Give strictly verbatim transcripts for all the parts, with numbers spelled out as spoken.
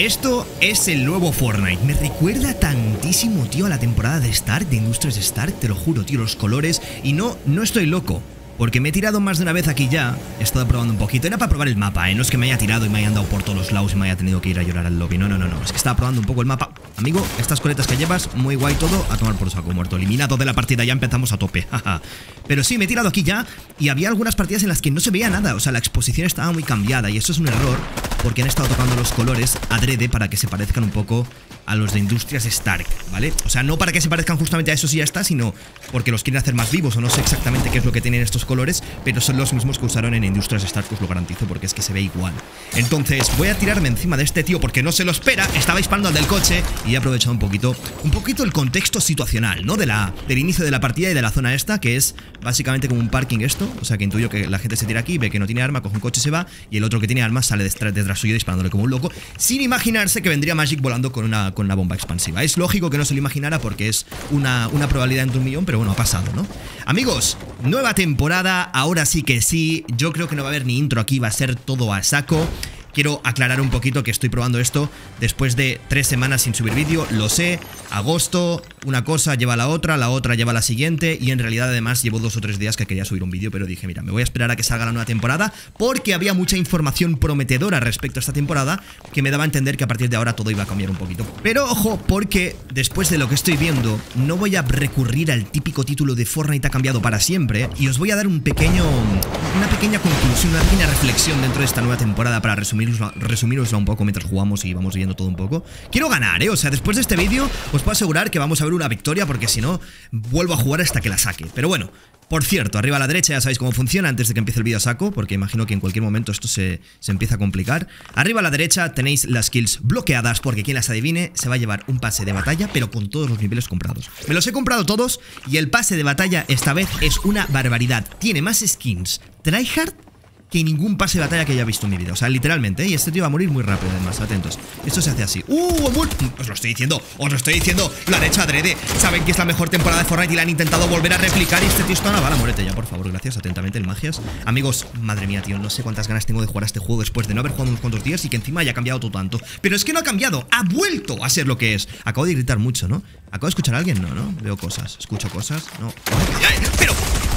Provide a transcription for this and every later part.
Esto es el nuevo Fortnite. Me recuerda tantísimo, tío, a la temporada de Stark, de Industrias Stark. Te lo juro, tío, los colores. Y no, no estoy loco, porque me he tirado más de una vez aquí ya. He estado probando un poquito. Era para probar el mapa, ¿eh? No es que me haya tirado y me hayan dado por todos los lados y me haya tenido que ir a llorar al lobby. No, no, no, no. Es que estaba probando un poco el mapa. Amigo, estas coletas que llevas, muy guay todo. A tomar por saco muerto. Eliminado de la partida, ya empezamos a tope. Pero sí, me he tirado aquí ya. Y había algunas partidas en las que no se veía nada. O sea, la exposición estaba muy cambiada. Y eso es un error, porque han estado tocando los colores adrede para que se parezcan un poco a los de Industrias Stark, ¿vale? O sea, no para que se parezcan justamente a esos y ya está, sino porque los quieren hacer más vivos, o no sé exactamente qué es lo que tienen estos colores, pero son los mismos que usaron en Industrias Stark, os lo garantizo, porque es que se ve igual. Entonces, voy a tirarme encima de este tío porque no se lo espera. Estaba disparando al del coche y he aprovechado un poquito, un poquito el contexto situacional, ¿no? De la, del inicio de la partida y de la zona esta, que es básicamente como un parking esto. O sea, que intuyo que la gente se tira aquí, ve que no tiene arma, coge un coche y se va, y el otro que tiene armas sale detrás, detrás suyo disparándole como un loco, sin imaginarse que vendría Magic volando con una, con una bomba expansiva. Es lógico que no se lo imaginara porque es una, una probabilidad entre un millón, pero bueno, ha pasado, ¿no? Amigos, nueva temporada, ahora sí que sí. Yo creo que no va a haber ni intro aquí, va a ser todo a saco. Quiero aclarar un poquito que estoy probando esto después de tres semanas sin subir vídeo, lo sé. Agosto, una cosa lleva a la otra, la otra lleva a la siguiente, y en realidad además llevo dos o tres días que quería subir un vídeo, pero dije, mira, me voy a esperar a que salga la nueva temporada, porque había mucha información prometedora respecto a esta temporada que me daba a entender que a partir de ahora todo iba a cambiar un poquito. Pero ojo, porque después de lo que estoy viendo, no voy a recurrir al típico título de Fortnite ha cambiado para siempre, y os voy a dar un pequeño, una pequeña conclusión, una pequeña reflexión dentro de esta nueva temporada para resumir resumirosla un poco mientras jugamos y vamos viendo todo un poco. Quiero ganar, ¿eh? O sea, después de este vídeo os puedo asegurar que vamos a ver una victoria, porque si no, vuelvo a jugar hasta que la saque. Pero bueno, por cierto, arriba a la derecha ya sabéis cómo funciona antes de que empiece el vídeo a saco, porque imagino que en cualquier momento esto se, se empieza a complicar. Arriba a la derecha tenéis las kills bloqueadas, porque quien las adivine se va a llevar un pase de batalla, pero con todos los niveles comprados. Me los he comprado todos y el pase de batalla esta vez es una barbaridad. Tiene más skins tryhard que ningún pase de batalla que haya visto en mi vida. O sea, literalmente, ¿eh? Y este tío va a morir muy rápido, además, atentos. Esto se hace así. ¡Uh! Os lo estoy diciendo, os lo estoy diciendo. Lo han hecho adrede. Saben que es la mejor temporada de Fortnite y la han intentado volver a replicar. Y este tío está una bala. Muérete ya, por favor. Gracias, atentamente, el Magias. Amigos, madre mía, tío, no sé cuántas ganas tengo de jugar a este juego después de no haber jugado unos cuantos días y que encima haya cambiado todo tanto. Pero es que no ha cambiado, ha vuelto a ser lo que es. Acabo de gritar mucho, ¿no? ¿Acabo de escuchar a alguien? No, ¿no? Veo cosas. Escucho cosas. No. ¡Pero!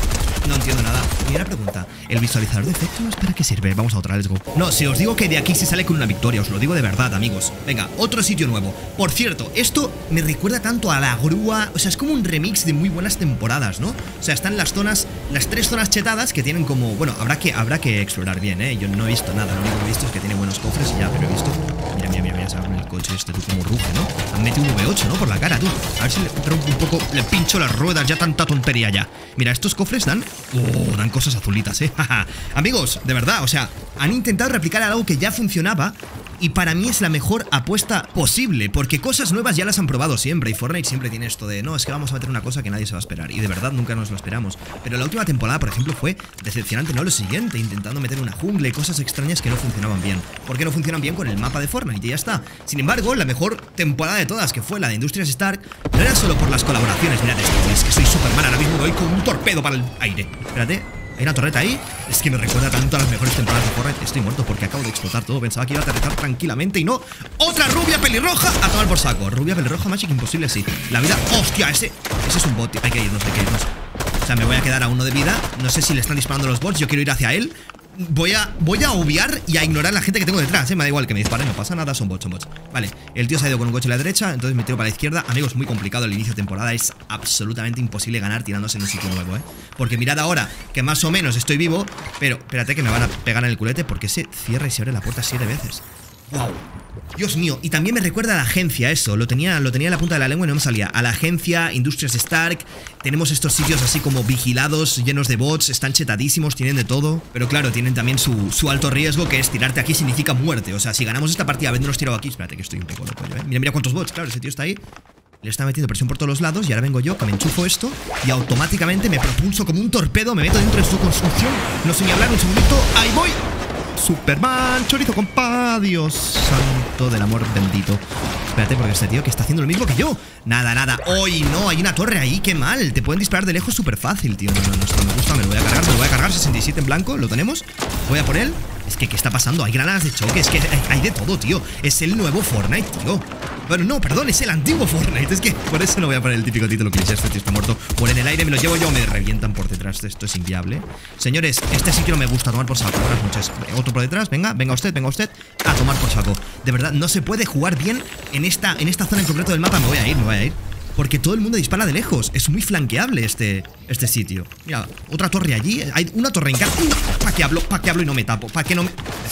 No entiendo nada. Y una pregunta, ¿el visualizador de efectos para qué sirve? Vamos a otra, let's go. No, si os digo que de aquí se sale con una victoria, os lo digo de verdad, amigos. Venga, otro sitio nuevo. Por cierto, esto me recuerda tanto a la grúa. O sea, es como un remix de muy buenas temporadas, ¿no? O sea, están las zonas, las tres zonas chetadas que tienen como... Bueno, habrá que, habrá que explorar bien, ¿eh? Yo no he visto nada, lo único que he visto es que tiene buenos cofres y ya, pero he visto... Mira, mira, mira, mira, se abre el coche este, tú, como ruge, ¿no? Han metido un V ocho, ¿no? Por la cara, tú. A ver si le rompo un poco, le pincho las ruedas, ya tanta tontería ya. Mira, estos cofres dan... Oh, dan cosas azulitas, eh. Amigos, de verdad, o sea, han intentado replicar algo que ya funcionaba y para mí es la mejor apuesta posible, porque cosas nuevas ya las han probado siempre y Fortnite siempre tiene esto de no, es que vamos a meter una cosa que nadie se va a esperar, y de verdad nunca nos lo esperamos. Pero la última temporada, por ejemplo, fue decepcionante, no lo siguiente, intentando meter una jungla y cosas extrañas que no funcionaban bien, porque no funcionan bien con el mapa de Fortnite y ya está. Sin embargo, la mejor temporada de todas, que fue la de Industrias Stark, no era solo por las colaboraciones. Mirad esto, es que soy Superman, ahora mismo voy con un torpedo para el aire. Espérate, hay una torreta ahí. Es que me recuerda tanto a las mejores temporadas de Fortnite. Estoy muerto porque acabo de explotar todo. Pensaba que iba a aterrizar tranquilamente y no. ¡Otra rubia pelirroja! A tomar por saco. Rubia pelirroja, Magic, imposible así. La vida... ¡Hostia! Ese, ese es un bot. Hay que irnos, hay que irnos. O sea, me voy a quedar a uno de vida. No sé si le están disparando los bots. Yo quiero ir hacia él. Voy a, voy a obviar y a ignorar a la gente que tengo detrás, ¿eh? Me da igual que me disparen, no pasa nada, son bots, son bots. Vale, el tío se ha ido con un coche a la derecha, entonces me tiro para la izquierda. Amigos, muy complicado el inicio de temporada. Es absolutamente imposible ganar tirándose en un sitio nuevo, ¿eh? Porque mirad ahora, que más o menos estoy vivo. Pero, espérate que me van a pegar en el culete, porque se cierra y se abre la puerta siete veces. ¡Wow! Dios mío, y también me recuerda a la agencia eso, lo tenía, lo tenía en la punta de la lengua y no me salía. A la agencia, Industrias Stark, tenemos estos sitios así como vigilados, llenos de bots, están chetadísimos, tienen de todo. Pero claro, tienen también su, su alto riesgo, que es tirarte aquí significa muerte. O sea, si ganamos esta partida habiéndonos tirado aquí, espérate que estoy un poco loco yo, ¿eh? Mira, mira cuántos bots, claro, ese tío está ahí. Le está metiendo presión por todos los lados y ahora vengo yo, que me enchufo esto y automáticamente me propulso como un torpedo, me meto dentro de su construcción. No sé ni hablar, un segundito, ahí voy. Superman, chorizo, compa, Dios santo del amor bendito. Espérate, porque este tío que está haciendo lo mismo que yo. Nada, nada, hoy no, hay una torre ahí, qué mal. Te pueden disparar de lejos súper fácil, tío. No, no, no, esto me gusta, me lo voy a cargar, me lo voy a cargar. Sesenta y siete en blanco, lo tenemos. Voy a por él. Es que, ¿qué está pasando? Hay granadas de choque, es que hay de todo, tío. Es el nuevo Fortnite, tío. Bueno, no, perdón, es el antiguo Fortnite. Es que por eso no voy a poner el típico título que dice: este tío está muerto. Por en el aire me lo llevo yo, me revientan por detrás. Esto es inviable. Señores, este sitio no me gusta, tomar por saco. Buenas noches. Otro por detrás, venga, venga usted, venga usted. A tomar por saco. De verdad, no se puede jugar bien en esta, en esta zona en concreto del mapa. Me voy a ir, me voy a ir. Porque todo el mundo dispara de lejos. Es muy flanqueable este, este sitio. Mira, otra torre allí. Hay una torre en cada... ¿Para qué hablo? ¿Para qué hablo y no me tapo? ¿Para qué no me...?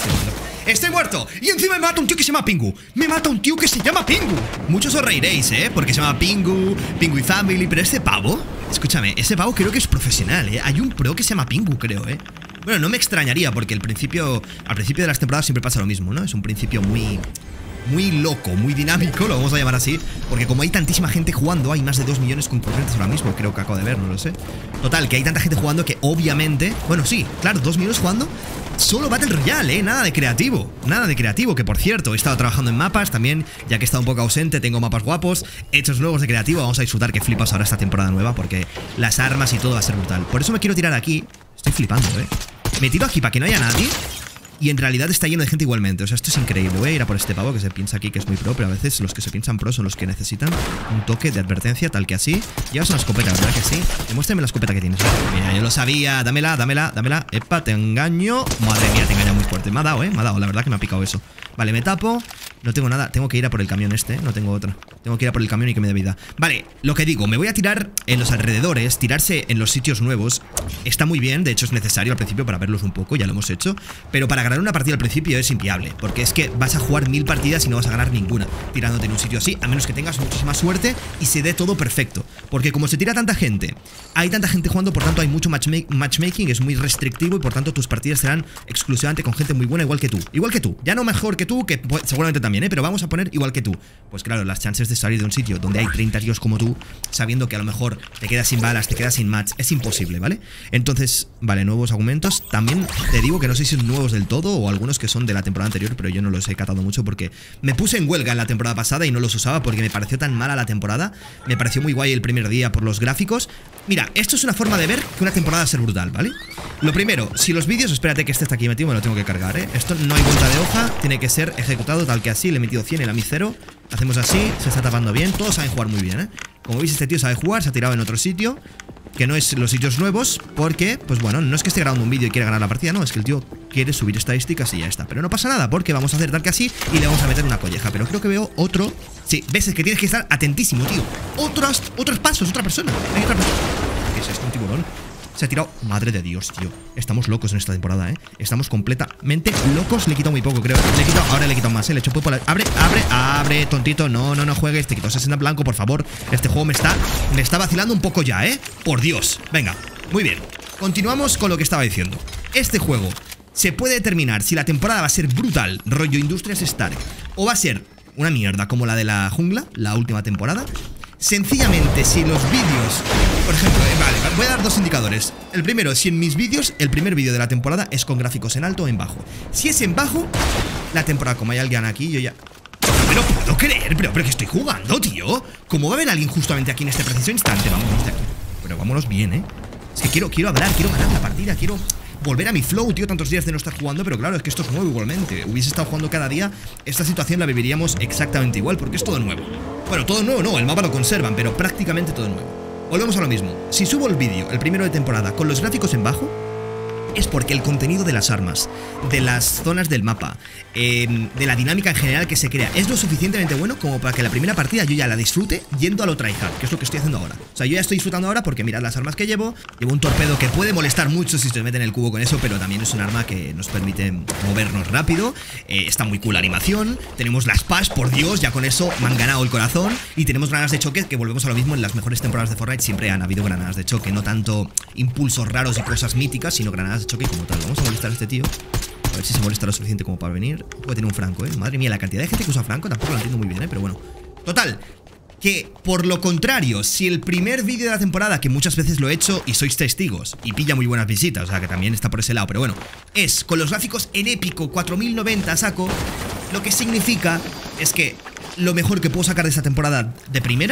¡Estoy muerto! Y encima me mata un tío que se llama Pingu. Me mata un tío que se llama Pingu. Muchos os reiréis, ¿eh? Porque se llama Pingu, Pingu y Family. Pero este pavo... Escúchame, ese pavo creo que es profesional, ¿eh? Hay un pro que se llama Pingu, creo, ¿eh? Bueno, no me extrañaría porque el principio... Al principio de las temporadas siempre pasa lo mismo, ¿no? Es un principio muy... Muy loco, muy dinámico, lo vamos a llamar así. Porque como hay tantísima gente jugando, hay más de dos millones concurrentes ahora mismo. Creo que acabo de ver, no lo sé. Total, que hay tanta gente jugando que obviamente... Bueno, sí, claro, dos millones jugando. Solo Battle Royale, ¿eh? Nada de creativo. Nada de creativo, que por cierto, he estado trabajando en mapas también. Ya que he estado un poco ausente, tengo mapas guapos, hechos nuevos de creativo. Vamos a disfrutar que flipas ahora esta temporada nueva, porque las armas y todo va a ser brutal. Por eso me quiero tirar aquí. Estoy flipando, ¿eh? Me tiro aquí para que no haya nadie. Y en realidad está lleno de gente igualmente. O sea, esto es increíble. Voy a ir a por este pavo que se piensa aquí que es muy pro, pero a veces los que se piensan pro son los que necesitan un toque de advertencia, tal que así. Llevas una escopeta, ¿verdad que sí? Demuéstrame la escopeta que tienes. Mira, yo lo sabía. Dámela, dámela, dámela. Epa, te engaño. Madre mía, te engaño muy fuerte. Me ha dado, ¿eh? Me ha dado. La verdad que me ha picado eso. Vale, me tapo. No tengo nada. Tengo que ir a por el camión este. No tengo otra. Tengo que ir a por el camión y que me dé vida. Vale, lo que digo. Me voy a tirar en los alrededores. Tirarse en los sitios nuevos está muy bien. De hecho, es necesario al principio para verlos un poco. Ya lo hemos hecho. Pero para ganar una partida al principio es inviable, porque es que vas a jugar mil partidas y no vas a ganar ninguna tirándote en un sitio así, a menos que tengas muchísima suerte y se dé todo perfecto. Porque como se tira tanta gente, hay tanta gente jugando, por tanto hay mucho matchmaking, es muy restrictivo y por tanto tus partidas serán exclusivamente con gente muy buena, igual que tú. Igual que tú, ya no mejor que tú, que pues, seguramente también, ¿eh? Pero vamos a poner igual que tú. Pues claro, las chances de salir de un sitio donde hay treinta tíos como tú, sabiendo que a lo mejor te quedas sin balas, te quedas sin match, es imposible, ¿vale? Entonces, vale, nuevos argumentos. También te digo que no sé si son nuevos del todo o algunos que son de la temporada anterior, pero yo no los he catado mucho porque me puse en huelga en la temporada pasada y no los usaba porque me pareció tan mala la temporada. Me pareció muy guay el primer día por los gráficos. Mira, esto es una forma de ver que una temporada va a ser brutal, ¿vale? Lo primero, si los vídeos... Espérate que este está aquí metido, me lo tengo que cargar, ¿eh? Esto no hay vuelta de hoja, tiene que ser ejecutado tal que así. Le he metido cien, el a mí cero. Hacemos así, se está tapando bien. Todos saben jugar muy bien, ¿eh? Como veis, este tío sabe jugar, se ha tirado en otro sitio que no es los sitios nuevos, porque, pues bueno, no es que esté grabando un vídeo y quiera ganar la partida, no, es que el tío quiere subir estadísticas y ya está. Pero no pasa nada, porque vamos a hacer tal que así y le vamos a meter una colleja. Pero creo que veo otro... Sí, ves, es que tienes que estar atentísimo, tío. Otros, otros pasos, otra persona. Hay otra persona. ¿Qué es esto? Un tiburón. Se ha tirado... Madre de Dios, tío. Estamos locos en esta temporada, ¿eh? Estamos completamente locos. Le he quitado muy poco, creo. Le he quitado... Ahora le he quitado más, ¿eh? Le he hecho... Abre, abre, abre, tontito. No, no, no juegues. Te quito sesenta en blanco, por favor. Este juego me está... Me está vacilando un poco ya, ¿eh? Por Dios. Venga. Muy bien. Continuamos con lo que estaba diciendo. Este juego se puede determinar si la temporada va a ser brutal, rollo Industrias Stark, o va a ser una mierda como la de la jungla, la última temporada. Sencillamente, si los vídeos... Por ejemplo, eh, vale, voy a dar dos indicadores. El primero, si en mis vídeos, el primer vídeo de la temporada es con gráficos en alto o en bajo. Si es en bajo, la temporada, como hay alguien aquí, yo ya... No me lo puedo creer, pero, pero que estoy jugando, tío. ¿Cómo va a haber alguien justamente aquí en este preciso instante? Vámonos de aquí. Pero vámonos bien, ¿eh? Es que quiero, quiero hablar, quiero ganar la partida, quiero... volver a mi flow, tío, tantos días de no estar jugando. Pero claro, es que esto es nuevo igualmente. Hubiese estado jugando cada día, esta situación la viviríamos exactamente igual, porque es todo nuevo. Bueno, todo nuevo no, el mapa lo conservan, pero prácticamente todo nuevo. Volvemos a lo mismo. Si subo el vídeo, el primero de temporada, con los gráficos en bajo, es porque el contenido de las armas, de las zonas del mapa, eh, de la dinámica en general que se crea, es lo suficientemente bueno como para que la primera partida yo ya la disfrute yendo a lo tryhard, que es lo que estoy haciendo ahora. O sea, yo ya estoy disfrutando ahora porque mirad las armas que llevo. Llevo un torpedo que puede molestar mucho si se mete en el cubo con eso, pero también es un arma que nos permite movernos rápido. eh, Está muy cool la animación. Tenemos las P A S, por Dios, ya con eso me han ganado el corazón. Y tenemos granadas de choque, que volvemos a lo mismo. En las mejores temporadas de Fortnite siempre han habido granadas de choque, no tanto impulsos raros y cosas míticas, sino granadas de choque como tal. Vamos a molestar a este tío, a ver si se molesta lo suficiente como para venir. Puede tener un franco, eh. Madre mía, la cantidad de gente que usa franco tampoco lo entiendo muy bien, eh. Pero bueno, total, que por lo contrario, si el primer vídeo de la temporada, que muchas veces lo he hecho y sois testigos, y pilla muy buenas visitas, o sea que también está por ese lado, pero bueno, es con los gráficos en épico, cuatro mil noventa saco, lo que significa es que lo mejor que puedo sacar de esta temporada de primeras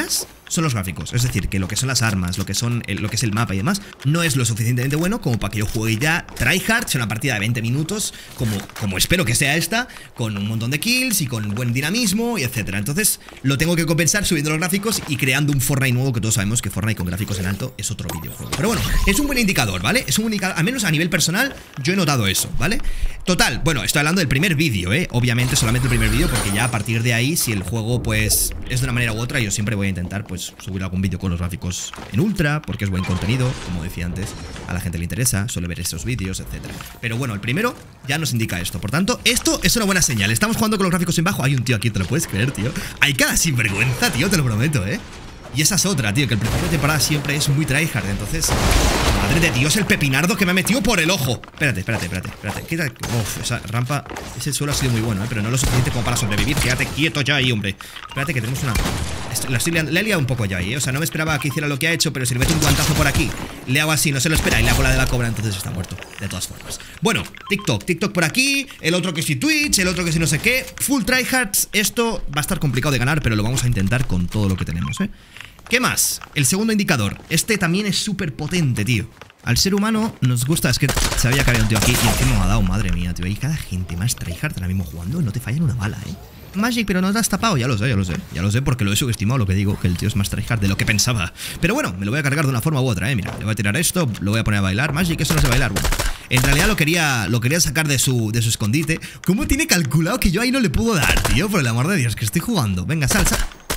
son los gráficos. Es decir, que lo que son las armas, lo que son el, lo que es el mapa y demás, no es lo suficientemente bueno como para que yo juegue ya tryhard, sea una partida de veinte minutos, como, como espero que sea esta, con un montón de kills y con buen dinamismo y etcétera. Entonces lo tengo que compensar subiendo los gráficos y creando un Fortnite nuevo, que todos sabemos que Fortnite con gráficos en alto es otro videojuego. Pero bueno, es un buen indicador, ¿vale? Es un indicador, al menos a nivel personal, yo he notado eso, ¿vale? Total, bueno, estoy hablando del primer vídeo, ¿eh? Obviamente solamente el primer vídeo, porque ya a partir de ahí, si el juego pues es de una manera u otra, yo siempre voy a intentar pues subir algún vídeo con los gráficos en ultra, porque es buen contenido, como decía antes, a la gente le interesa, suele ver esos vídeos, etcétera. Pero bueno, el primero ya nos indica esto. Por tanto, esto es una buena señal. Estamos jugando con los gráficos en bajo. Hay un tío aquí, ¿te lo puedes creer, tío? Hay cada sinvergüenza, tío, te lo prometo, ¿eh? Y esa es otra, tío, que el principio de temporada siempre es muy tryhard. Entonces, madre de Dios, el pepinardo que me ha metido por el ojo. Espérate, espérate, espérate, espérate. Quita, uf, esa rampa, ese suelo ha sido muy bueno, ¿eh? Pero no lo suficiente como para sobrevivir. Quédate quieto ya ahí, hombre. Espérate que tenemos una... La estoy liando, le he liado un poco ya ahí, ¿eh? O sea, no me esperaba que hiciera lo que ha hecho, pero si le meto un guantazo por aquí, le hago así, no se lo espera y le hago la de la cobra, entonces está muerto, de todas formas. Bueno, TikTok, TikTok por aquí, el otro que sí Twitch, el otro que sí no sé qué. Full tryhards, esto va a estar complicado de ganar, pero lo vamos a intentar con todo lo que tenemos, ¿eh? ¿Qué más? El segundo indicador. Este también es súper potente, tío. Al ser humano nos gusta... Es que sabía que había un tío aquí y encima me ha dado, madre mía, tío. Hay cada gente más tryhard ahora mismo jugando. No te fallan una bala, ¿eh? Magic, pero no te has tapado. Ya lo sé, ya lo sé. Ya lo sé porque lo he subestimado lo que digo. Que el tío es más tryhard de lo que pensaba. Pero bueno, me lo voy a cargar de una forma u otra, ¿eh? Mira, le voy a tirar esto, lo voy a poner a bailar. Magic, eso no sé bailar, bueno. En realidad lo quería, lo quería sacar de su, de su escondite. ¿Cómo tiene calculado que yo ahí no le puedo dar, tío? Por el amor de Dios, que estoy jugando. Venga, salsa.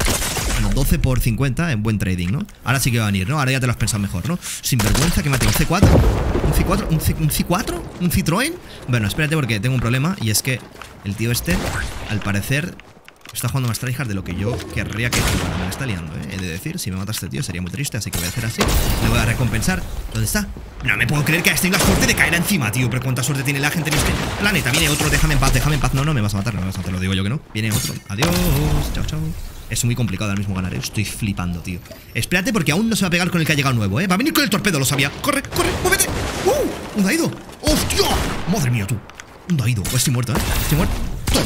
doce por cincuenta en buen trading, ¿no? Ahora sí que va a venir, ¿no? Ahora ya te lo has pensado mejor, ¿no? Sinvergüenza que me ha tirado un C cuatro. ¿Un C cuatro? ¿Un, C ¿Un C cuatro? ¿Un Citroën? Bueno, espérate porque tengo un problema. Y es que el tío este, al parecer, está jugando más tryhard de lo que yo querría que jugara. Me la está liando, ¿eh? He de decir, si me mata este tío sería muy triste. Así que voy a hacer así. Le voy a recompensar. ¿Dónde está? No me puedo creer que hayas tenido la suerte de caer encima, tío. Pero cuánta suerte tiene la gente en este planeta. Viene otro, déjame en paz, déjame en paz. No, no, me vas a matar, no me vas a matar, lo digo yo que no. Viene otro. Adiós. Chao, chao. Es muy complicado ahora mismo ganar, ¿eh? Estoy flipando, tío. Espérate porque aún no se va a pegar con el que ha llegado nuevo, ¿eh? Va a venir con el torpedo, lo sabía. ¡Corre, corre, muévete! ¡Uh! ¡Un Daido! ¡Hostia! ¡Madre mía, tú! Un Daido. Pues estoy muerto, ¿eh? Estoy muerto.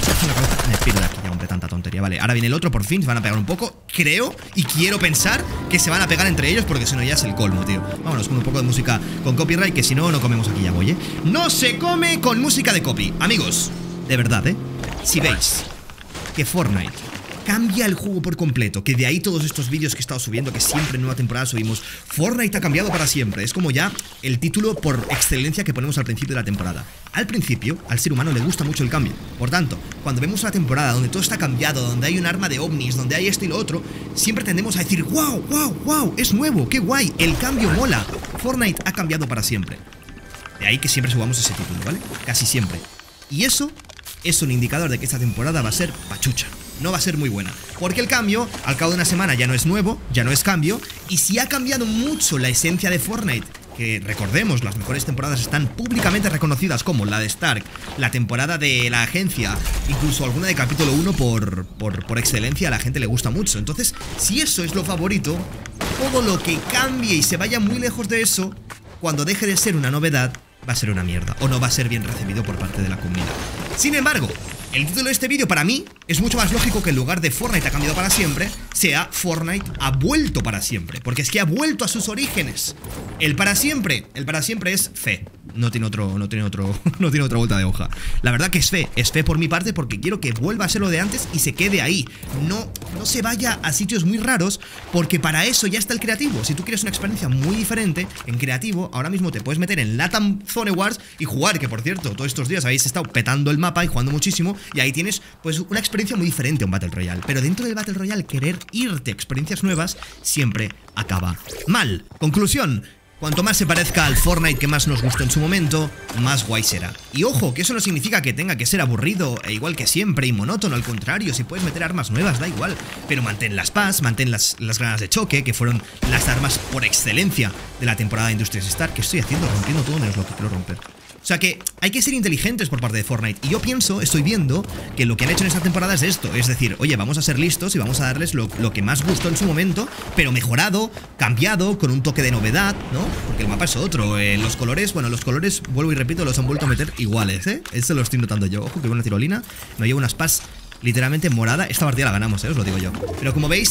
Me piro de aquí ya, hombre, tanta tontería. Vale, ahora viene el otro, por fin, se van a pegar un poco. Creo y quiero pensar que se van a pegar entre ellos porque si no ya es el colmo, tío. Vámonos con un poco de música con copyright, que si no, no comemos aquí ya, voy, ¿eh? No se come con música de copy. Amigos, de verdad, ¿eh? Si veis que Fortnite cambia el juego por completo, que de ahí todos estos vídeos que he estado subiendo, que siempre en nueva temporada subimos, Fortnite ha cambiado para siempre. Es como ya el título por excelencia que ponemos al principio de la temporada. Al principio, al ser humano le gusta mucho el cambio. Por tanto, cuando vemos una temporada donde todo está cambiado, donde hay un arma de ovnis, donde hay esto y lo otro, siempre tendemos a decir, wow, wow, wow, es nuevo, qué guay, el cambio mola. Fortnite ha cambiado para siempre. De ahí que siempre subamos ese título, ¿vale? Casi siempre. Y eso es un indicador de que esta temporada va a ser pachucha. No va a ser muy buena, porque el cambio, al cabo de una semana ya no es nuevo, ya no es cambio. Y si ha cambiado mucho la esencia de Fortnite, que recordemos, las mejores temporadas están públicamente reconocidas como la de Stark, la temporada de la agencia, incluso alguna de capítulo uno por, por, por excelencia, a la gente le gusta mucho. Entonces, si eso es lo favorito, todo lo que cambie y se vaya muy lejos de eso, cuando deje de ser una novedad, va a ser una mierda, o no va a ser bien recibido por parte de la comunidad. Sin embargo, el título de este vídeo para mí es mucho más lógico que en lugar de Fortnite ha cambiado para siempre, sea Fortnite ha vuelto para siempre. Porque es que ha vuelto a sus orígenes. El para siempre, el para siempre es fe. No tiene otro, no tiene otro, no tiene otra vuelta de hoja. La verdad que es fe, es fe por mi parte porque quiero que vuelva a ser lo de antes y se quede ahí. No, no se vaya a sitios muy raros porque para eso ya está el creativo. Si tú quieres una experiencia muy diferente, en creativo, ahora mismo te puedes meter en LATAM Zone Wars y jugar, que por cierto, todos estos días habéis estado petando el mapa y jugando muchísimo. Y ahí tienes pues una experiencia muy diferente a un Battle Royale. Pero dentro del Battle Royale querer irte a experiencias nuevas siempre acaba mal. Conclusión: cuanto más se parezca al Fortnite que más nos gustó en su momento, más guay será. Y ojo, que eso no significa que tenga que ser aburrido e igual que siempre y monótono, al contrario, si puedes meter armas nuevas, da igual. Pero mantén las P A S, mantén las, las granadas de choque, que fueron las armas por excelencia de la temporada de Industrias Stark. ¿Qué estoy haciendo? Rompiendo todo menos lo que quiero romper. O sea que hay que ser inteligentes por parte de Fortnite. Y yo pienso, estoy viendo que lo que han hecho en esta temporada es esto. Es decir, oye, vamos a ser listos y vamos a darles lo, lo que más gustó en su momento, pero mejorado, cambiado, con un toque de novedad, ¿no? Porque el mapa es otro. eh, Los colores, bueno, los colores, vuelvo y repito, los han vuelto a meter iguales, ¿eh? Eso lo estoy notando yo. Ojo, que buena tirolina. Me llevo unas P A S literalmente morada. Esta partida la ganamos, ¿eh? Os lo digo yo. Pero como veis,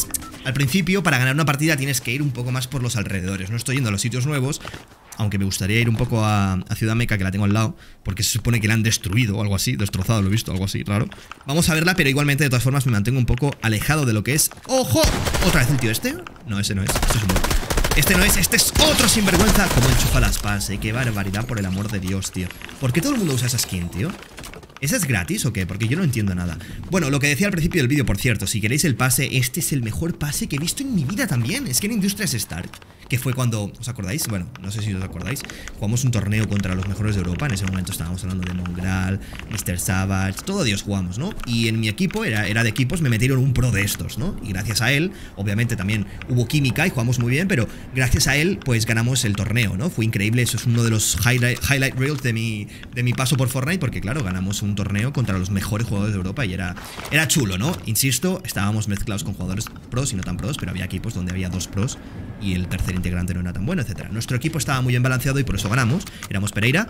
al principio para ganar una partida tienes que ir un poco más por los alrededores. No estoy yendo a los sitios nuevos, aunque me gustaría ir un poco a, a Ciudad Meca, que la tengo al lado, porque se supone que la han destruido o algo así, destrozado, lo he visto, algo así, raro. Vamos a verla, pero igualmente de todas formas me mantengo un poco alejado de lo que es... ¡Ojo! ¿Otra vez el tío este? No, ese no es, este es un... Este no es, este es otro sinvergüenza. Como enchufa las pas, eh, qué barbaridad, por el amor de Dios, tío. ¿Por qué todo el mundo usa esa skin, tío? ¿Esa es gratis o qué? Porque yo no entiendo nada. Bueno, lo que decía al principio del vídeo, por cierto, si queréis el pase, este es el mejor pase que he visto en mi vida también. Es que en Industrias Stark, que fue cuando, ¿os acordáis? Bueno, no sé si os acordáis. Jugamos un torneo contra los mejores de Europa. En ese momento estábamos hablando de Mongral, mister Savage, todo Dios jugamos, ¿no? Y en mi equipo, era, era de equipos, me metieron un pro de estos, ¿no? Y gracias a él, obviamente también hubo química y jugamos muy bien, pero gracias a él, pues ganamos el torneo, ¿no? Fue increíble, eso es uno de los highlight, highlight reels de mi, de mi paso por Fortnite, porque claro, ganamos un torneo contra los mejores jugadores de Europa y era, era chulo, ¿no? Insisto, estábamos mezclados con jugadores pros y no tan pros, pero había equipos donde había dos pros y el tercer integrante no era tan bueno, etcétera. Nuestro equipo estaba muy bien balanceado y por eso ganamos. Éramos Pereira,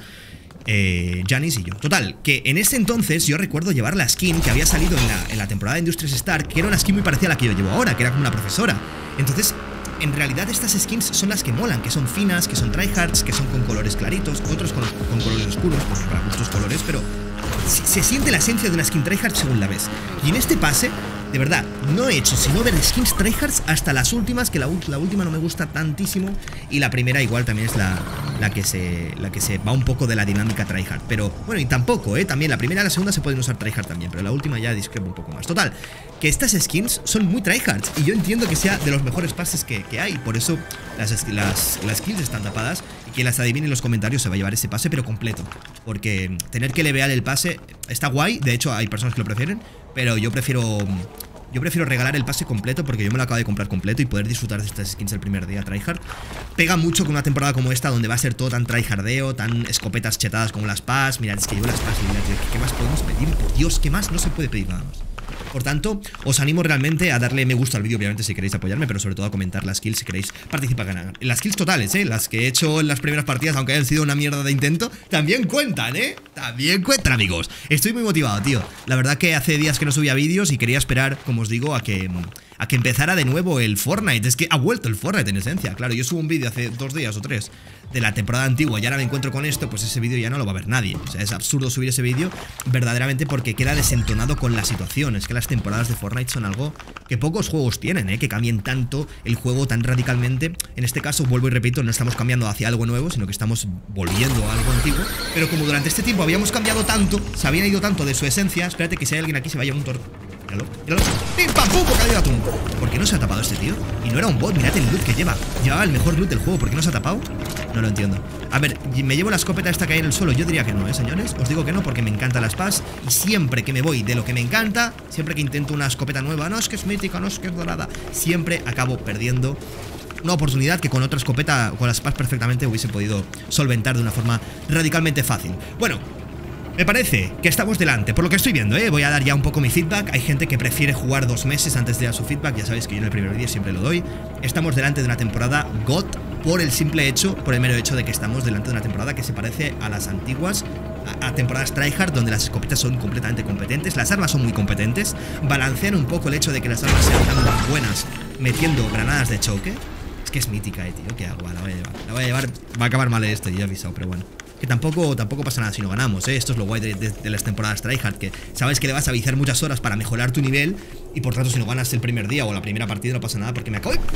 eh, Janis y yo. Total, que en ese entonces yo recuerdo llevar la skin que había salido en la, en la temporada de Industrias Stark, que era una skin muy parecida a la que yo llevo ahora, que era como una profesora. Entonces, en realidad estas skins son las que molan, que son finas, que son tryhards, que son con colores claritos, otros con, con colores oscuros, pues para muchos colores, pero se, se siente la esencia de una skin tryhard según la ves. Y en este pase, de verdad, no he hecho sino ver skins tryhards hasta las últimas, que la, la última no me gusta tantísimo, y la primera igual también es la, la, que se, la que se va un poco de la dinámica tryhard. Pero bueno, y tampoco, ¿eh? También la primera y la segunda se pueden usar tryhard también, pero la última ya discrepo un poco más. Total, que estas skins son muy tryhards y yo entiendo que sea de los mejores pases que, que hay. Por eso las, las, las skins están tapadas y quien las adivine en los comentarios se va a llevar ese pase, pero completo. Porque tener que levear el pase está guay, de hecho hay personas que lo prefieren, pero yo prefiero... Yo prefiero regalar el pase completo porque yo me lo acabo de comprar completo y poder disfrutar de estas skins el primer día tryhard. Pega mucho con una temporada como esta donde va a ser todo tan tryhardeo, tan escopetas chetadas como las pas. Mirad, es que llevo las pas y mirad, ¿qué más podemos pedir? Por Dios, ¿qué más? No se puede pedir nada más. Por tanto, os animo realmente a darle me gusta al vídeo, obviamente si queréis apoyarme, pero sobre todo a comentar las kills si queréis participar ganar. Las kills totales, eh, las que he hecho en las primeras partidas, aunque hayan sido una mierda de intento, también cuentan, eh, también cuentan, amigos. Estoy muy motivado, tío. La verdad que hace días que no subía vídeos y quería esperar, como os digo, a que... a que empezara de nuevo el Fortnite. Es que ha vuelto el Fortnite en esencia. Claro, yo subo un vídeo hace dos días o tres de la temporada antigua y ahora me encuentro con esto, pues ese vídeo ya no lo va a ver nadie. O sea, es absurdo subir ese vídeo verdaderamente porque queda desentonado con la situación. Es que las temporadas de Fortnite son algo que pocos juegos tienen, ¿eh? Que cambien tanto el juego tan radicalmente. En este caso, vuelvo y repito, no estamos cambiando hacia algo nuevo, sino que estamos volviendo a algo antiguo. Pero como durante este tiempo habíamos cambiado tanto, se habían ido tanto de su esencia, espérate que si hay alguien aquí se vaya un tor... Míralo, míralo. ¡Pim, pam, pum! ¡Bocadillo de atún! ¿Por qué no se ha tapado este tío? Y no era un bot, mirad el loot que lleva. Llevaba el mejor loot del juego, ¿por qué no se ha tapado? No lo entiendo. A ver, ¿me llevo la escopeta esta que hay en el suelo? Yo diría que no, ¿eh, señores? Os digo que no porque me encantan las pas. Y siempre que me voy de lo que me encanta, siempre que intento una escopeta nueva, no es que es mítica, no es que es dorada, siempre acabo perdiendo una oportunidad que con otra escopeta, con las pas perfectamente, hubiese podido solventar de una forma radicalmente fácil. Bueno, me parece que estamos delante, por lo que estoy viendo, ¿eh? Voy a dar ya un poco mi feedback. Hay gente que prefiere jugar dos meses antes de dar su feedback. Ya sabéis que yo en el primer vídeo siempre lo doy. Estamos delante de una temporada God por el simple hecho, por el mero hecho de que estamos delante de una temporada que se parece a las antiguas, a, a temporadas tryhard, donde las escopetas son completamente competentes, las armas son muy competentes, balancean un poco el hecho de que las armas sean tan buenas metiendo granadas de choque. Es que es mítica, eh, tío. ¿Qué hago? La voy a llevar. La voy a llevar. Va a acabar mal esto, ya he avisado, pero bueno. Que tampoco, tampoco pasa nada si no ganamos, ¿eh? Esto es lo guay de, de, de las temporadas tryhard, que sabes que le vas a viciar muchas horas para mejorar tu nivel y por tanto si no ganas el primer día o la primera partida no pasa nada porque me acabo de...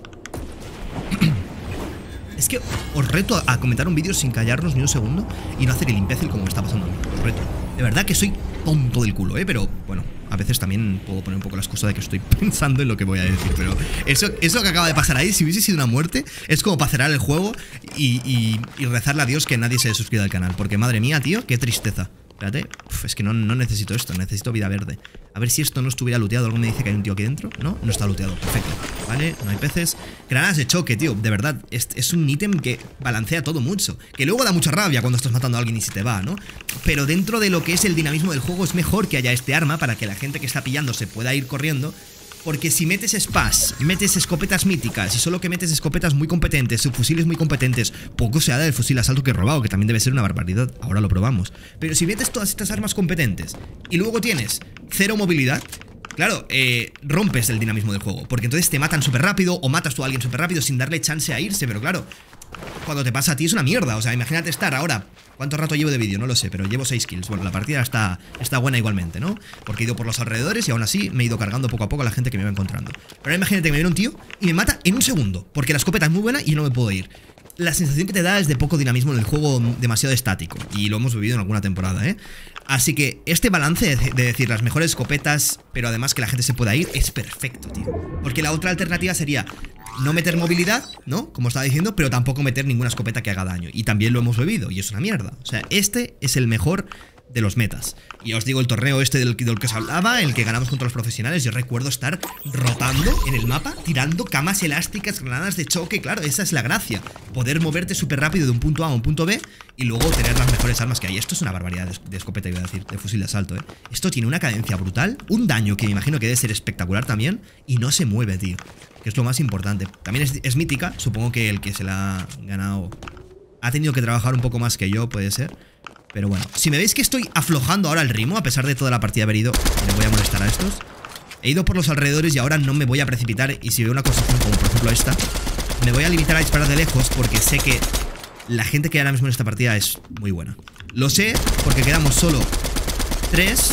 Es que os reto a, a comentar un vídeo sin callarnos ni un segundo y no hacer el imbécil como me está pasando a mí. Os reto. De verdad que soy tonto del culo, ¿eh? Pero bueno, a veces también puedo poner un poco la excusa de que estoy pensando en lo que voy a decir. Pero eso, eso que acaba de pasar ahí, si hubiese sido una muerte, es como para cerrar el juego y, y, y rezarle a Dios que nadie se suscriba al canal. Porque madre mía, tío, qué tristeza. Espérate, uf, es que no, no necesito esto, necesito vida verde. A ver si esto no estuviera looteado. ¿Algo me dice que hay un tío aquí dentro? No, no está looteado, perfecto. Vale, no hay peces. Granadas de choque, tío, de verdad, es, es un ítem que balancea todo mucho. Que luego da mucha rabia cuando estás matando a alguien y se te va, ¿no? Pero dentro de lo que es el dinamismo del juego es mejor que haya este arma para que la gente que está pillando se pueda ir corriendo. Porque si metes spas, metes escopetas míticas y solo que metes escopetas muy competentes, subfusiles muy competentes, poco se habla del fusil asalto que he robado, que también debe ser una barbaridad, ahora lo probamos. Pero si metes todas estas armas competentes y luego tienes cero movilidad, claro, eh, rompes el dinamismo del juego. Porque entonces te matan súper rápido o matas tú a alguien súper rápido sin darle chance a irse. Pero claro, cuando te pasa a ti es una mierda. O sea, imagínate estar ahora... ¿Cuánto rato llevo de vídeo? No lo sé, pero llevo seis kills. Bueno, la partida está, está buena igualmente, ¿no? Porque he ido por los alrededores y aún así me he ido cargando poco a poco a la gente que me va encontrando. Pero ahora imagínate que me viene un tío y me mata en un segundo, porque la escopeta es muy buena y yo no me puedo ir. La sensación que te da es de poco dinamismo en el juego, demasiado estático. Y lo hemos vivido en alguna temporada, ¿eh? Así que este balance de decir las mejores escopetas, pero además que la gente se pueda ir, es perfecto, tío. Porque la otra alternativa sería no meter movilidad, ¿no? Como estaba diciendo, pero tampoco meter ninguna escopeta que haga daño. Y también lo hemos bebido, y es una mierda. O sea, este es el mejor de los metas. Y os digo, el torneo este del, del que os hablaba, el que ganamos contra los profesionales, yo recuerdo estar rotando en el mapa, tirando camas elásticas, granadas de choque. Claro, esa es la gracia, poder moverte súper rápido de un punto A a un punto B y luego tener las mejores armas que hay. Esto es una barbaridad de, de escopeta, iba a decir, de fusil de asalto, ¿eh? Esto tiene una cadencia brutal, un daño que me imagino que debe ser espectacular también, y no se mueve, tío, que es lo más importante. También es, es mítica, supongo que el que se la ha ganado ha tenido que trabajar un poco más que yo, puede ser. Pero bueno, si me veis que estoy aflojando ahora el ritmo, a pesar de toda la partida haber ido, me voy a molestar a estos. He ido por los alrededores y ahora no me voy a precipitar. Y si veo una construcción como por ejemplo esta, me voy a limitar a disparar de lejos, porque sé que la gente que hay ahora mismo en esta partida es muy buena. Lo sé porque quedamos solo tres.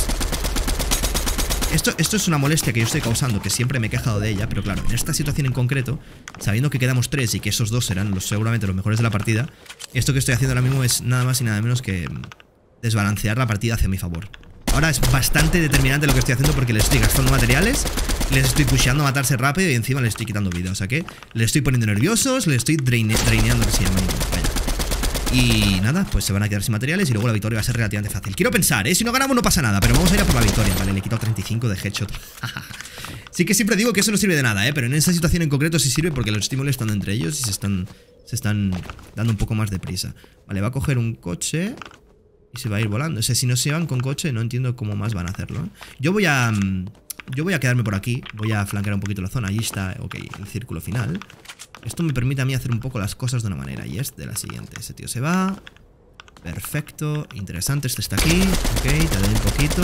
Esto, esto es una molestia que yo estoy causando, que siempre me he quejado de ella. Pero claro, en esta situación en concreto, sabiendo que quedamos tres y que esos dos serán los, seguramente los mejores de la partida, esto que estoy haciendo ahora mismo es nada más y nada menos que desbalancear la partida hacia mi favor. Ahora es bastante determinante lo que estoy haciendo, porque les estoy gastando materiales, les estoy pusheando a matarse rápido y encima les estoy quitando vida. O sea que les estoy poniendo nerviosos, les estoy draine, draineando, que se llama. Vaya. Y nada, pues se van a quedar sin materiales y luego la victoria va a ser relativamente fácil. Quiero pensar, ¿eh? Si no ganamos no pasa nada, pero vamos a ir a por la victoria. Vale, le he quitado treinta y cinco de headshot. Sí que siempre digo que eso no sirve de nada, ¿eh? Pero en esa situación en concreto sí sirve, porque los estoy molestando entre ellos y se están, se están dando un poco más de prisa. Vale, va a coger un coche y se va a ir volando. O sea, si no se van con coche no entiendo cómo más van a hacerlo, ¿eh? Yo voy a... Yo voy a quedarme por aquí. Voy a flanquear un poquito la zona. Ahí está, ok, el círculo final. Esto me permite a mí hacer un poco las cosas de una manera, y es de la siguiente. Ese tío se va. Perfecto, interesante, este está aquí. Ok, te doy un poquito.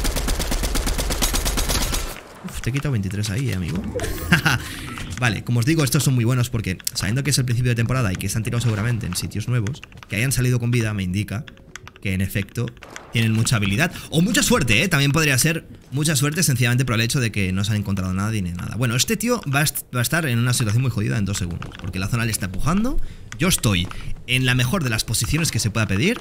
Uf, te he quitado veintitrés ahí, ¿eh, amigo? Vale, como os digo, estos son muy buenos porque, sabiendo que es el principio de temporada y que se han tirado seguramente en sitios nuevos, que hayan salido con vida me indica que en efecto tienen mucha habilidad. O mucha suerte, ¿eh? También podría ser mucha suerte sencillamente por el hecho de que no se han encontrado nada ni nada. Bueno, este tío va a, va a estar en una situación muy jodida en dos segundos, porque la zona le está empujando. Yo estoy en la mejor de las posiciones que se pueda pedir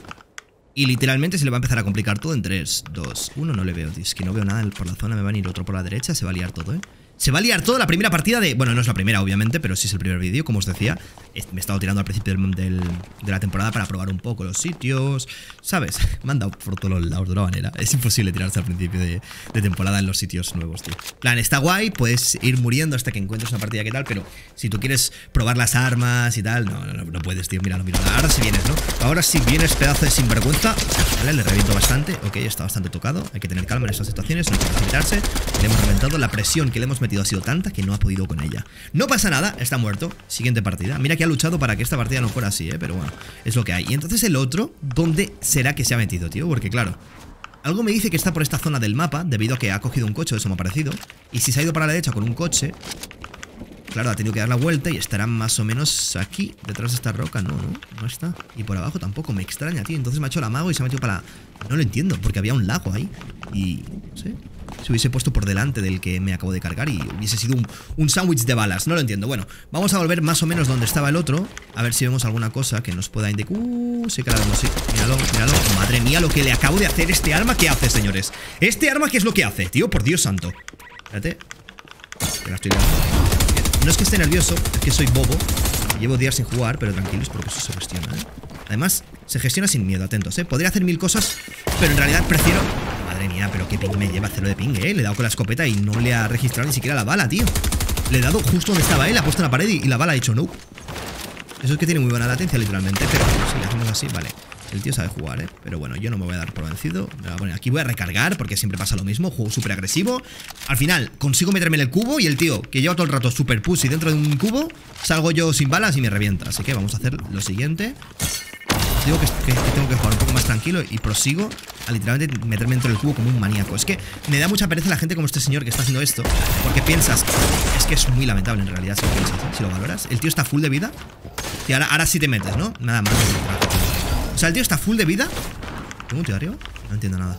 y literalmente se le va a empezar a complicar todo en tres, dos, uno. No le veo, tío. Es que no veo nada por la zona. Me va a ir otro por la derecha. Se va a liar todo, ¿eh? Se va a liar todo la primera partida de... Bueno, no es la primera, obviamente, pero sí es el primer vídeo, como os decía. Me he estado tirando al principio del, del, de la temporada para probar un poco los sitios, ¿sabes? Me han dado por todos los lados de una manera. Es imposible tirarse al principio de, de temporada en los sitios nuevos, tío. Plan, está guay, puedes ir muriendo hasta que encuentres una partida que tal, pero si tú quieres probar las armas y tal, no, no, no puedes, tío. Míralo, míralo. Ahora sí vienes, ¿no? Ahora sí vienes, pedazo de sinvergüenza. Vale, le reviento bastante. Ok, está bastante tocado. Hay que tener calma en estas situaciones, no hay que precipitarse. Le hemos reventado. La presión que le hemos metido ha sido tanta que no ha podido con ella. No pasa nada, está muerto. Siguiente partida. Mira que ha luchado para que esta partida no fuera así, ¿eh? Pero bueno, es lo que hay. Y entonces el otro, ¿dónde será que se ha metido, tío? Porque claro, algo me dice que está por esta zona del mapa, debido a que ha cogido un coche, eso me ha parecido. Y si se ha ido para la derecha con un coche, claro, ha tenido que dar la vuelta y estará más o menos aquí, detrás de esta roca. No, no, no está. Y por abajo tampoco, me extraña, tío. Entonces me ha hecho el amago y se ha metido para la... No lo entiendo, porque había un lago ahí. Y... no sé... se hubiese puesto por delante del que me acabo de cargar y hubiese sido un, un sándwich de balas. No lo entiendo. Bueno, vamos a volver más o menos donde estaba el otro, a ver si vemos alguna cosa que nos pueda indicar. Uh, sí que la vemos, sí. Míralo, míralo. Madre mía, lo que le acabo de hacer. Este arma, ¿qué hace, señores? Este arma, ¿qué es lo que hace? Tío, por Dios santo. Espérate. Que la estoy dando. No es que esté nervioso, es que soy bobo. Llevo días sin jugar, pero tranquilos porque eso se gestiona, ¿eh? Además, se gestiona sin miedo, atentos, ¿eh? Podría hacer mil cosas, pero en realidad prefiero... Madre mía, pero qué ping me lleva, cero de ping, ¿eh? Le he dado con la escopeta y no le ha registrado ni siquiera la bala, tío. Le he dado justo donde estaba él, ha puesto en la pared y, y la bala ha hecho no. Eso es que tiene muy buena latencia, literalmente. Pero si le hacemos así, vale. El tío sabe jugar, ¿eh? Pero bueno, yo no me voy a dar por vencido. Me voy a poner aquí, voy a recargar, porque siempre pasa lo mismo. Juego súper agresivo. Al final, consigo meterme en el cubo y el tío, que lleva todo el rato súper pussy dentro de un cubo, salgo yo sin balas y me revienta. Así que vamos a hacer lo siguiente. Digo que, que, que tengo que jugar un poco más tranquilo y prosigo a literalmente meterme dentro del cubo como un maníaco. Es que me da mucha pereza la gente como este señor que está haciendo esto, porque piensas, es que es muy lamentable en realidad si lo piensas, ¿eh? Si lo valoras. El tío está full de vida y ahora, ahora sí te metes, ¿no? Nada más. O sea, el tío está full de vida. ¿Tengo un tío arriba? No entiendo nada.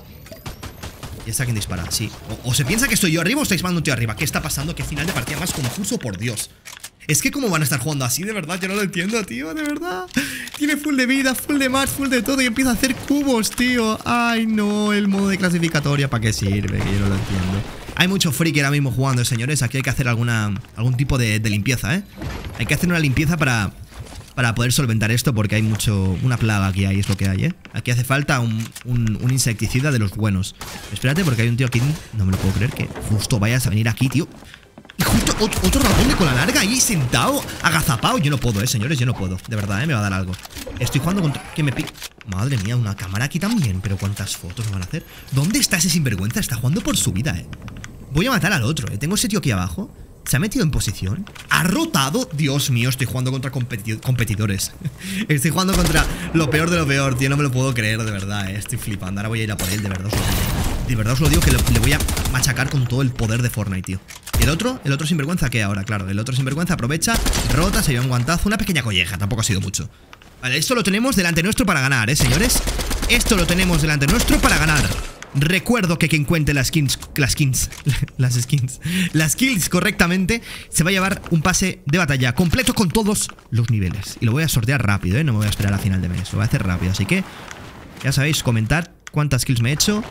¿Y está quien dispara? Sí. O, o se piensa que estoy yo arriba o estáis mandando un tío arriba. ¿Qué está pasando? ¿Qué final de partida más confuso, por Dios? Es que cómo van a estar jugando así, de verdad, yo no lo entiendo, tío, de verdad. Tiene full de vida, full de match, full de todo y empieza a hacer cubos, tío. Ay, no, el modo de clasificatoria, ¿para qué sirve? Que yo no lo entiendo. Hay mucho friki ahora mismo jugando, señores. Aquí hay que hacer alguna algún tipo de, de limpieza, ¿eh? Hay que hacer una limpieza para, para poder solventar esto porque hay mucho... Una plaga aquí hay, es lo que hay, ¿eh? Aquí hace falta un, un, un insecticida de los buenos. Espérate porque hay un tío aquí... No me lo puedo creer que justo vayas a venir aquí, tío. Y justo otro, otro ratón de cola larga ahí sentado, agazapado. Yo no puedo, eh, señores, yo no puedo. De verdad, eh, me va a dar algo. Estoy jugando contra... Que me pica... Madre mía, una cámara aquí también. Pero cuántas fotos me van a hacer. ¿Dónde está ese sinvergüenza? Está jugando por su vida, eh. Voy a matar al otro, eh. Tengo ese tío aquí abajo. Se ha metido en posición. Ha rotado. Dios mío, estoy jugando contra competi competidores. Estoy jugando contra lo peor de lo peor, tío. No me lo puedo creer, de verdad, eh. Estoy flipando. Ahora voy a ir a por él, de verdad os lo digo. De verdad os lo digo que le, le voy a machacar con todo el poder de Fortnite, tío. ¿Y el otro? ¿El otro sinvergüenza qué ahora? Claro, el otro sinvergüenza aprovecha, rota, se lleva un guantazo, una pequeña colleja, tampoco ha sido mucho. Vale, esto lo tenemos delante nuestro para ganar, ¿eh, señores? Esto lo tenemos delante nuestro para ganar. Recuerdo que quien cuente las skins, las skins, las skins, las kills correctamente, se va a llevar un pase de batalla completo con todos los niveles. Y lo voy a sortear rápido, ¿eh? No me voy a esperar a final de mes, lo voy a hacer rápido. Así que, ya sabéis, comentad cuántas kills me he hecho.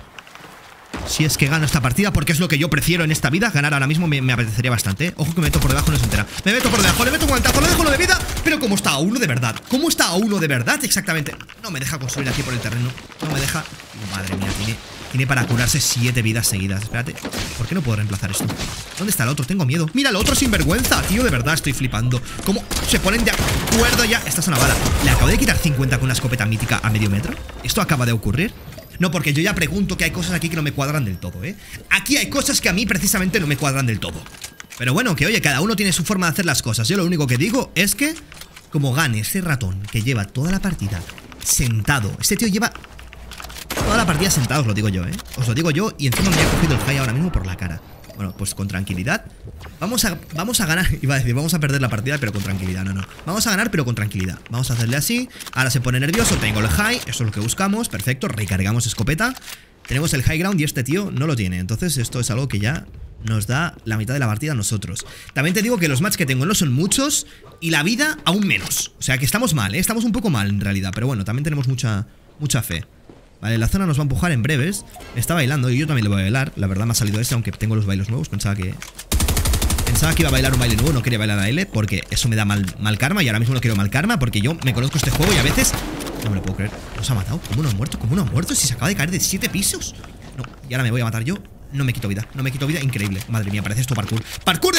Si es que gano esta partida, porque es lo que yo prefiero en esta vida. Ganar ahora mismo me, me apetecería bastante, ¿eh? Ojo que me meto por debajo, no se entera. Me meto por debajo, le meto un guantazo, le dejo lo de vida. Pero ¿cómo está a uno de verdad? ¿Cómo está a uno de verdad? Exactamente. No me deja construir aquí por el terreno. No me deja. Madre mía, tiene, tiene para curarse siete vidas seguidas. Espérate, ¿por qué no puedo reemplazar esto? ¿Dónde está el otro? Tengo miedo. Mira, el otro sinvergüenza, tío, de verdad estoy flipando. ¿Cómo se ponen de acuerdo ya? Esta es una bala. Le acabo de quitar cincuenta con una escopeta mítica a medio metro. ¿Esto acaba de ocurrir? No, porque yo ya pregunto que hay cosas aquí que no me cuadran del todo, ¿eh? Aquí hay cosas que a mí precisamente no me cuadran del todo. Pero bueno, que oye, cada uno tiene su forma de hacer las cosas. Yo lo único que digo es que, como gane ese ratón que lleva toda la partida sentado. Este tío lleva toda la partida sentado, os lo digo yo, ¿eh? Os lo digo yo y encima me ha cogido el high ahora mismo por la cara. Bueno, pues con tranquilidad. Vamos a, vamos a ganar. Iba a decir, vamos a perder la partida, pero con tranquilidad. No, no. Vamos a ganar, pero con tranquilidad. Vamos a hacerle así. Ahora se pone nervioso. Tengo el high. Eso es lo que buscamos. Perfecto. Recargamos escopeta. Tenemos el high ground y este tío no lo tiene. Entonces esto es algo que ya nos da la mitad de la partida a nosotros. También te digo que los matches que tengo no son muchos y la vida aún menos. O sea que estamos mal, ¿eh? Estamos un poco mal en realidad. Pero bueno, también tenemos mucha, mucha fe. Vale, la zona nos va a empujar en breves. Está bailando y yo también le voy a bailar. La verdad me ha salido este, aunque tengo los bailes nuevos. Pensaba que... Pensaba que iba a bailar un baile nuevo, no quería bailar a L, porque eso me da mal, mal karma. Y ahora mismo no quiero mal karma, porque yo me conozco este juego y a veces... No me lo puedo creer. ¿Nos ha matado? ¿Cómo no ha muerto? ¿Cómo no ha muerto? Si se acaba de caer de siete pisos. No, y ahora me voy a matar yo. No me quito vida, no me quito vida, increíble. Madre mía, parece esto parkour. ¡Parkour!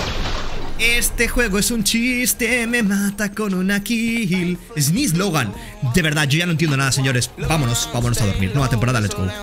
Este juego es un chiste, me mata con una kill. Sneeze Logan. De verdad, yo ya no entiendo nada, señores. Vámonos, vámonos a dormir. Nueva temporada, let's go.